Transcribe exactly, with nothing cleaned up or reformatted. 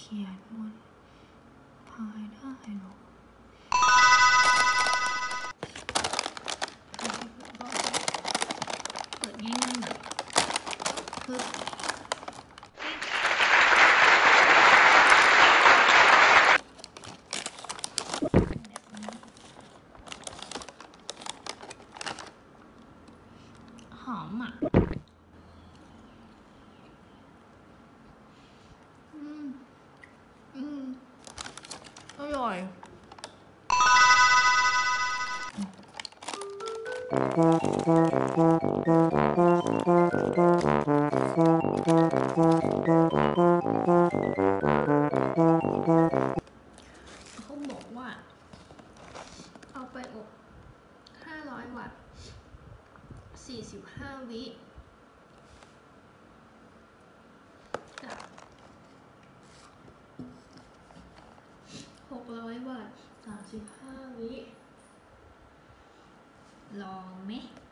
ขียนบนภายได้หรอเปิดง่ายๆคือหอมอ่ะอืมอืมอร่อยเขาบอกว่าเอาไปอบห้าร้อยวัตต์สี่สิบห้าวิกับหกร้อยวัตต์สามสิบห้าวิลองไหม